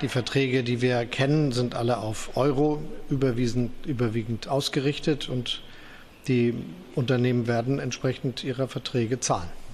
Die Verträge, die wir kennen, sind alle auf Euro überwiegend ausgerichtet und die Unternehmen werden entsprechend ihrer Verträge zahlen.